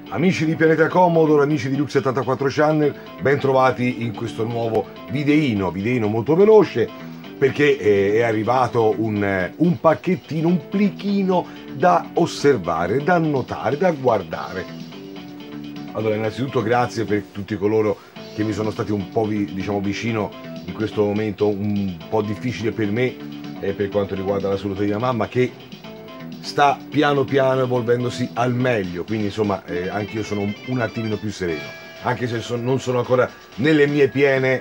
Amici di Pianeta Commodore, amici di Lux74 Channel, ben trovati in questo nuovo videino molto veloce, perché è arrivato un pacchettino, un plichino da osservare, da annotare, da guardare. Allora, innanzitutto grazie per tutti coloro che mi sono stati un po' vicino in questo momento un po' difficile per me, per quanto riguarda la salute di mia mamma, che sta piano piano evolvendosi al meglio, quindi insomma anche io sono un attimino più sereno, anche se non sono ancora nelle mie piene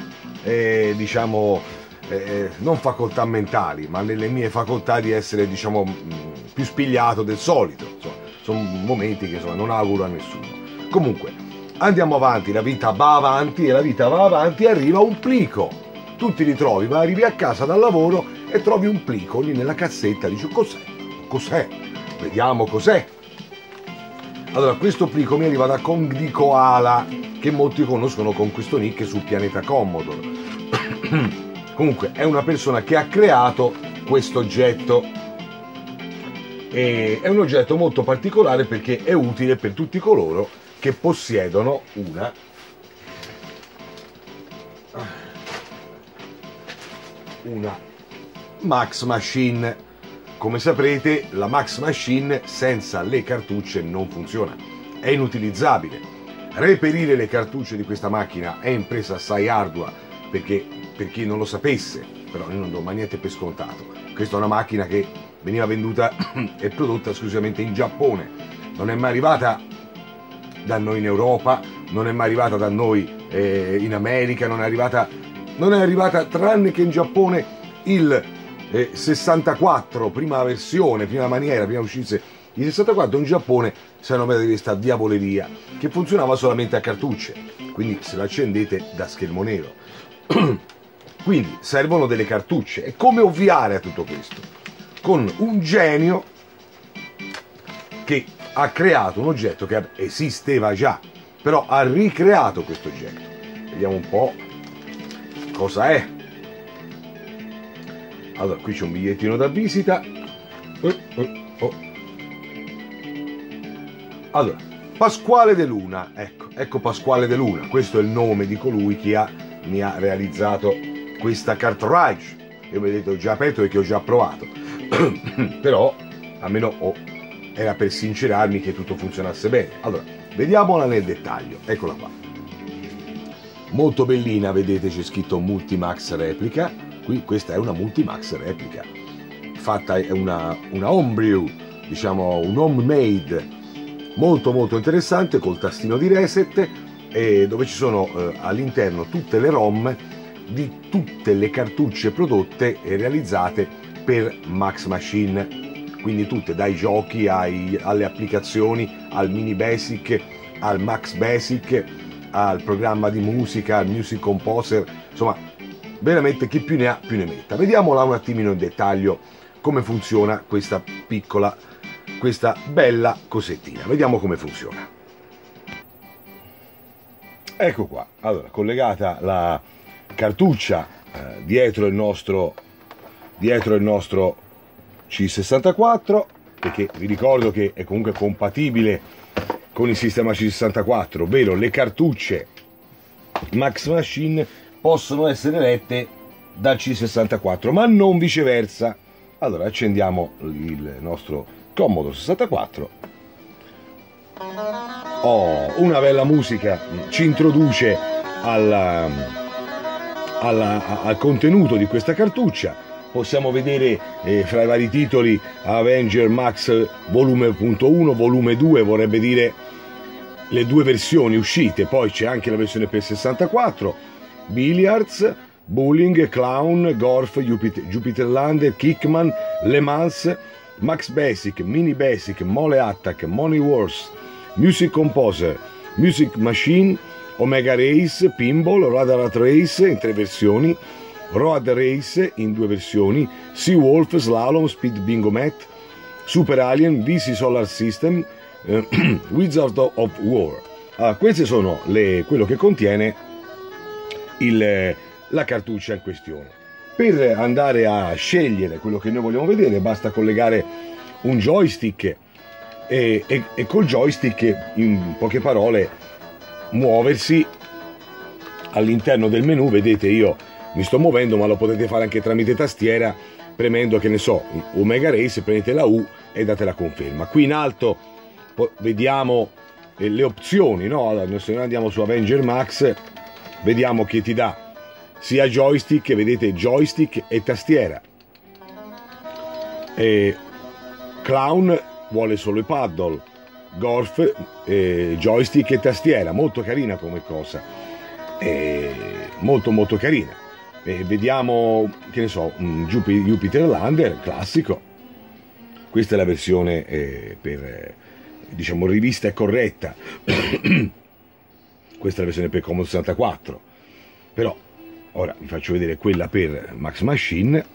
non facoltà mentali, ma nelle mie facoltà di essere più spigliato del solito. Insomma, sono momenti che non auguro a nessuno. Comunque andiamo avanti, la vita va avanti e la vita va avanti, arriva un plico, tu ti ritrovi, arrivi a casa dal lavoro e trovi un plico lì nella cassetta, dici cos'è? Vediamo cos'è. Allora, questo plico mi arriva da Kong di Koala, che molti conoscono con questo nick su Pianeta Commodore. Comunque è una persona che ha creato questo oggetto, e è un oggetto molto particolare perché è utile per tutti coloro che possiedono una Max Machine. Come saprete, la Max Machine senza le cartucce non funziona, è inutilizzabile. Reperire le cartucce di questa macchina è impresa assai ardua, perché per chi non lo sapesse, però io non do mai niente per scontato, questa è una macchina che veniva venduta e prodotta esclusivamente in Giappone, non è mai arrivata da noi in Europa, non è mai arrivata da noi in America, non è arrivata tranne che in Giappone il 64, prima versione, prima maniera, prima uscisse il 64, in Giappone si hanno messo di questa diavoleria che funzionava solamente a cartucce, quindi se la accendete da schermo nero. Quindi servono delle cartucce. E come ovviare a tutto questo? Con un genio che ha creato un oggetto che esisteva già, però ha ricreato questo oggetto. Vediamo un po' cosa è. Allora, qui c'è un bigliettino da visita. Allora, Pasquale De Luna, ecco Pasquale De Luna, questo è il nome di colui che mi ha realizzato questa cartridge. Io vi ho detto, ho già aperto perché ho già provato, però almeno era per sincerarmi che tutto funzionasse bene. Allora, vediamola nel dettaglio, eccola qua. Molto bellina, vedete c'è scritto Multimax Replica. Qui questa è una Multimax Replica, fatta è una homebrew, un homemade, molto molto interessante, col tastino di reset, dove ci sono all'interno tutte le ROM di tutte le cartucce prodotte e realizzate per Max Machine, quindi tutte, dai giochi alle applicazioni, al Mini Basic, al Max Basic, al programma di musica, al Music Composer, insomma veramente chi più ne ha più ne metta. Vediamola un attimino in dettaglio come funziona questa bella cosettina. Vediamo come funziona. Ecco qua, allora, collegata la cartuccia dietro il nostro C64, perché vi ricordo che è comunque compatibile con il sistema C64, ovvero le cartucce Max Machine possono essere lette dal C64, ma non viceversa. Allora accendiamo il nostro Commodore 64. Oh, una bella musica ci introduce al contenuto di questa cartuccia. Possiamo vedere fra i vari titoli Avenger Max volume 1, volume 2, vorrebbe dire le due versioni uscite. Poi c'è anche la versione per 64, Billiards, Bowling, Clown, Golf, Jupiter Lander, Kickman, Le Mans, Max Basic, Mini Basic, Mole Attack, Money Wars, Music Composer, Music Machine, Omega Race, Pinball, Radar Race in 3 versioni, Road Race in 2 versioni, Seawolf, Slalom, Speed Bingo Mat, Super Alien, VC Solar System, Wizard of War. Allora, queste sono quello che contiene la cartuccia in questione. Per andare a scegliere quello che noi vogliamo vedere basta collegare un joystick e col joystick, in poche parole, muoversi all'interno del menu. Vedete, io mi sto muovendo, ma lo potete fare anche tramite tastiera, premendo, che ne so, Omega Race, prendete la U e date la conferma. Qui in alto vediamo le opzioni, no? Allora, se noi andiamo su Avenger Max, vediamo che ti dà sia joystick, vedete, joystick e tastiera. Clown vuole solo i paddle, Golf joystick e tastiera. Molto carina come cosa, molto molto carina. Vediamo, che ne so, un Jupiter Lander classico. Questa è la versione per, diciamo, rivista e corretta. Questa è la versione per Commodore 64. Però ora vi faccio vedere quella per Max Machine.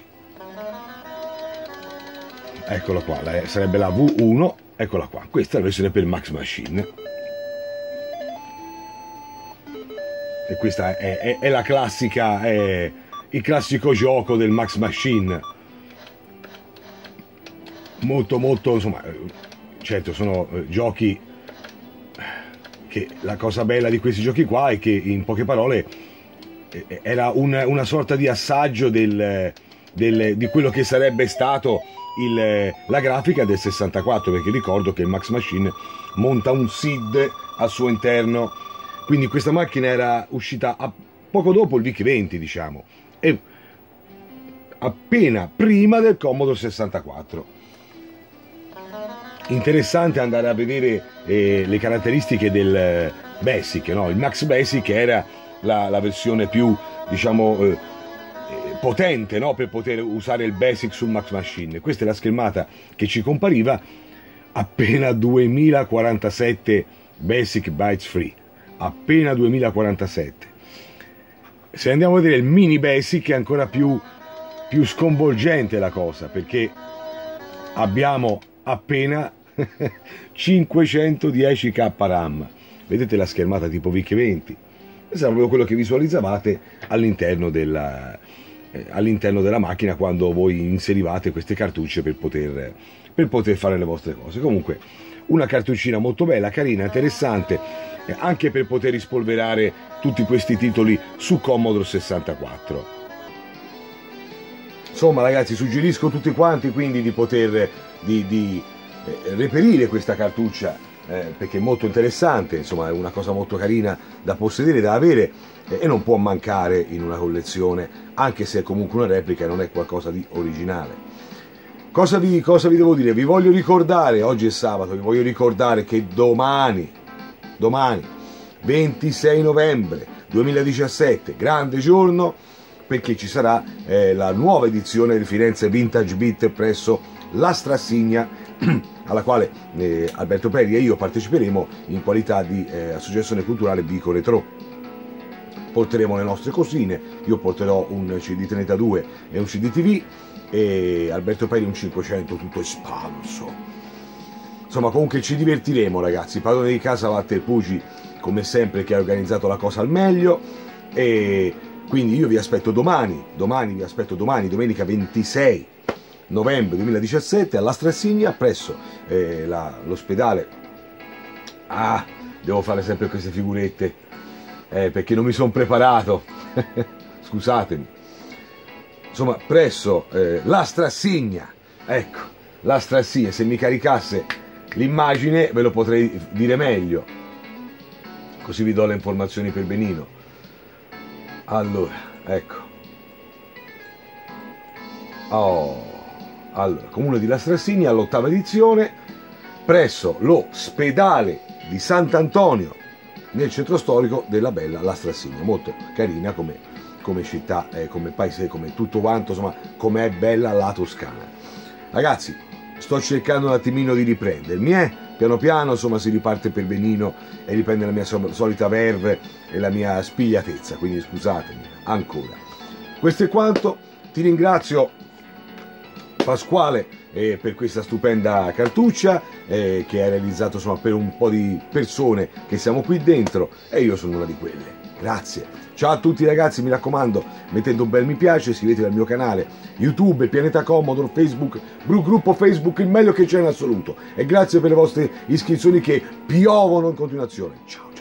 Eccola qua, sarebbe la V1. Eccola qua, questa è la versione per Max Machine. E questa è la classica, è il classico gioco del Max Machine. Molto molto, insomma, certo, sono giochi che la cosa bella di questi giochi qua è che, in poche parole, era una sorta di assaggio di quello che sarebbe stato la grafica del 64, perché ricordo che il Max Machine monta un SID al suo interno, quindi questa macchina era uscita poco dopo il VIC-20, diciamo, e appena prima del Commodore 64. Interessante andare a vedere le caratteristiche del Basic, no? Il Max Basic era la versione più, diciamo, potente, no? Per poter usare il Basic sul Max Machine. Questa è la schermata che ci compariva, appena 2047 Basic bytes free, appena 2047. Se andiamo a vedere il Mini Basic è ancora più sconvolgente la cosa, perché abbiamo appena 510k RAM. Vedete la schermata tipo VIC-20? Questo è proprio quello che visualizzavate all'interno della macchina quando voi inserivate queste cartucce per poter fare le vostre cose. Comunque una cartuccina molto bella, carina, interessante, anche per poter rispolverare tutti questi titoli su Commodore 64. Insomma, ragazzi, suggerisco tutti quanti quindi di poter reperire questa cartuccia, perché è molto interessante, insomma, è una cosa molto carina da possedere, da avere, e non può mancare in una collezione, anche se è comunque una replica e non è qualcosa di originale. Cosa vi devo dire? Vi voglio ricordare, oggi è sabato, vi voglio ricordare che domani 26 novembre 2017, grande giorno, perché ci sarà la nuova edizione del Firenze Vintage Beat presso la Strassigna, alla quale Alberto Peri e io parteciperemo in qualità di associazione culturale Vico Retro. Porteremo le nostre cosine, io porterò un CD 32 e un CD TV, e Alberto Peri un 500 tutto espanso. Insomma, comunque ci divertiremo, ragazzi. Padrone di casa Valterpugi, come sempre, che ha organizzato la cosa al meglio, e quindi io vi aspetto domani, domenica 26 novembre 2017 alla Strassigna presso l'ospedale. Devo fare sempre queste figurette perché non mi sono preparato scusatemi. Insomma, presso la Strassigna, ecco, la Strassigna. Se mi caricasse l'immagine ve lo potrei dire meglio, così vi do le informazioni per benino. Allora, ecco, allora, Comune di La Strassigna, all'8ª edizione, presso l'ospedale di Sant'Antonio, nel centro storico della bella La Strassigna. Molto carina come città, come paese, come tutto quanto, insomma, come è bella la Toscana. Ragazzi, sto cercando un attimino di riprendermi, piano piano, insomma, si riparte per benino e riprende la mia solita verve e la mia spigliatezza, quindi scusatemi ancora. Questo è quanto, ti ringrazio Pasquale per questa stupenda cartuccia che hai realizzato, insomma, per un po' di persone che siamo qui dentro, e io sono una di quelle. Grazie. Ciao a tutti ragazzi, mi raccomando, mettete un bel mi piace, iscrivetevi al mio canale YouTube, Pianeta Commodore, Facebook, gruppo Facebook, il meglio che c'è in assoluto. E grazie per le vostre iscrizioni che piovono in continuazione. Ciao.